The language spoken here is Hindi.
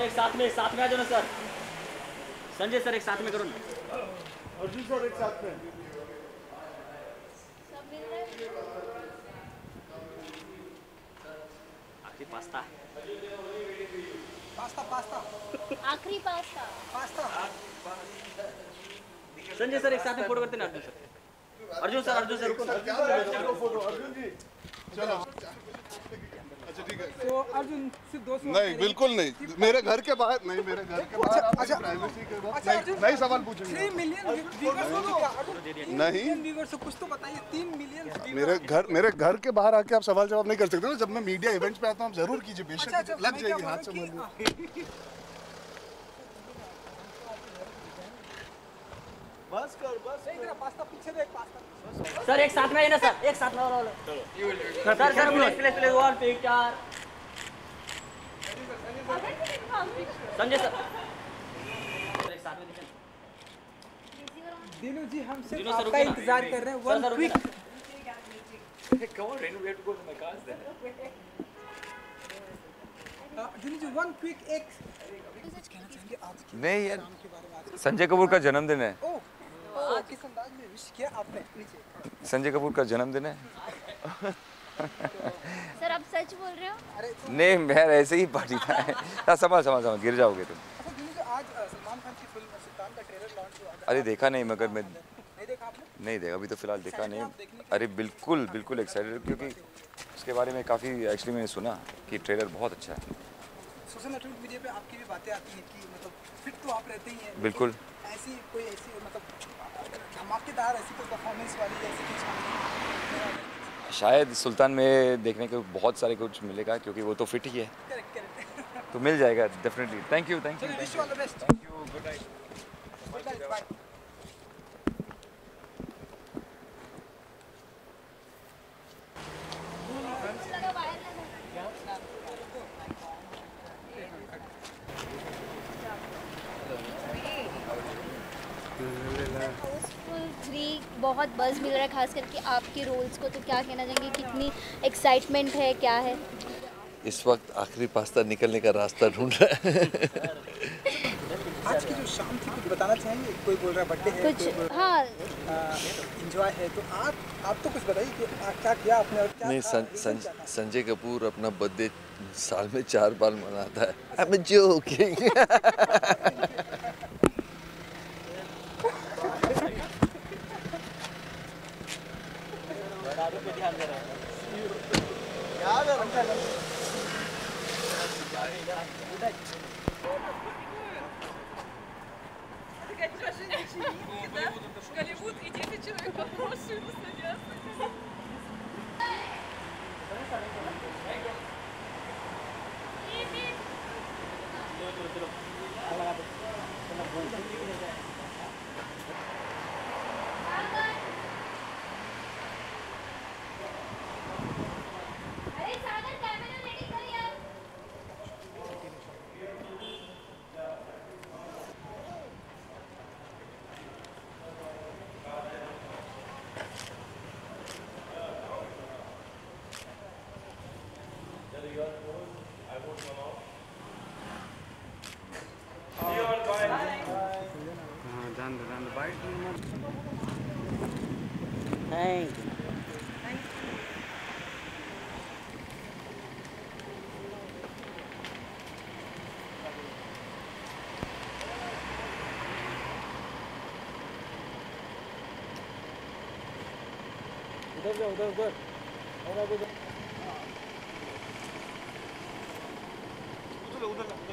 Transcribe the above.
एक साथ में आ जाओ ना सर। संजय सर एक साथ में करो ना। अर्जुन सर एक साथ में। आखिरी पास्ता आखिरी पास्ता। संजय सर एक साथ में फोटो करते ना। अर्जुन सर रुको ना। फोटो अर्जुन जी चलो। अच्छा ठीक है। तो अर्जुन सिर्फ 200 नहीं बिल्कुल नहीं, मेरे घर के बाहर नहीं, मेरे घर के बाहर आप प्राइवेसी के बाद नहीं सवाल पूछेंगे। 3 मिलियन व्यूअर्स हो क्या अर्जुन? नहीं व्यूअर्स कुछ तो बताइए। 3 मिलियन मेरे घर के बाहर आके आप सवाल जवाब नहीं कर सकते ना। जब मैं मीडिया इवेंट्स पे आता हूँ आप जरूर कीजिए, बेशक लग जाएगी हाथ से। बस कर पास्ता पीछे देख पास्ता। सर एक साथ में आइए ना सर, एक साथ में sir please 1 picture. Sanjay sir एक साथ में दिखें। दिनू जी हम सिर्फ दिनू सर आपका इंतजार कर रहे हैं। One quick Dinu ji one quick एक कुछ कहना चाहेंगे आज के नहीं यार, काम के बारे में? आज संजय कपूर का जन्मदिन है। किस अंदाज में विश किया आपने? नीचे संजय कपूर का जन्मदिन है। सर आप सच बोल रहे हो? नहीं मैं ऐसे ही पार्टी था। संभाल गिर जाओगे तुम। अच्छा दिनू जी आज सलमान खान की फिल्म सुल्तान का ट्रेलर लॉन्च हुआ। अरे देखा नहीं, मगर मैं नहीं देखा आपने? नहीं देखा अभी तो फिलहाल देखा नहीं। अरे बिल्कुल एक्साइटेड, क्योंकि उसके बारे में काफ़ी एक्चुअली मैंने सुना कि ट्रेलर बहुत अच्छा है। सोशल नेटवर्क मीडिया पे आपकी भी बातें आती हैं कि मतलब फिट तो आप रहते ही हैं। बिल्कुल। ऐसी मतलब धमाकेदार ऐसी कोई परफॉर्मेंस वाली ऐसी कुछ? शायद सुल्तान में देखने को बहुत सारे कुछ मिलेगा, क्योंकि वो तो फिट ही है। करेक्ट। तो मिल जाएगा definitely. Thank you wish you all the best. Thank you, good night. Bye. Housefull 3 बहुत बज़ मिल रहा है, खास करके आपके रोल्स को। तो क्या कहना चाहेंगे, कितनी एक्साइटमेंट है, क्या है? इस वक्त आखिरी पास्ता निकलने का रास्ता ढूंढ रहा है। आज की जो शाम थी कुछ बताना चाहेंगे? कोई बोल रहा है बर्थडे है, कुछ हाँ एंजॉय है, तो आप तो कुछ बताइए कि क्या किया आपने और क्या? नहीं, संजय कपूर अपना बर्थडे साल में 4 बार मनाता है। I'm joking। Такая жизнь очевидна, да? Голливуд и 10 человек в машину садятся. Thank you. उधर